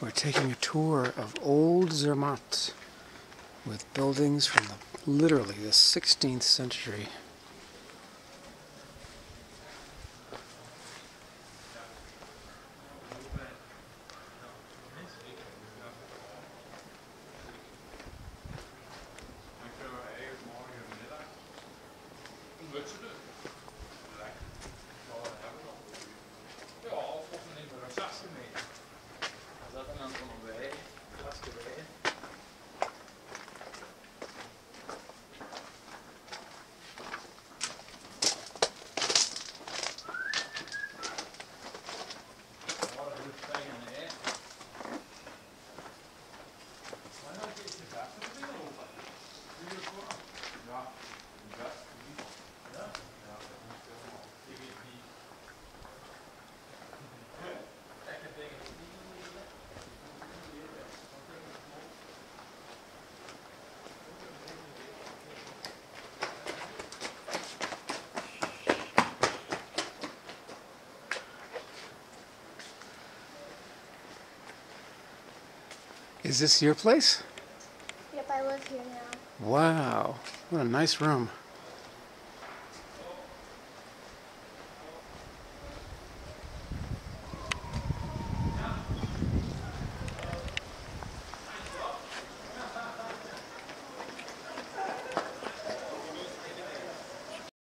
We're taking a tour of old Zermatt with buildings from literally the 16th century. Is this your place? Yep, I live here now. Wow, what a nice room.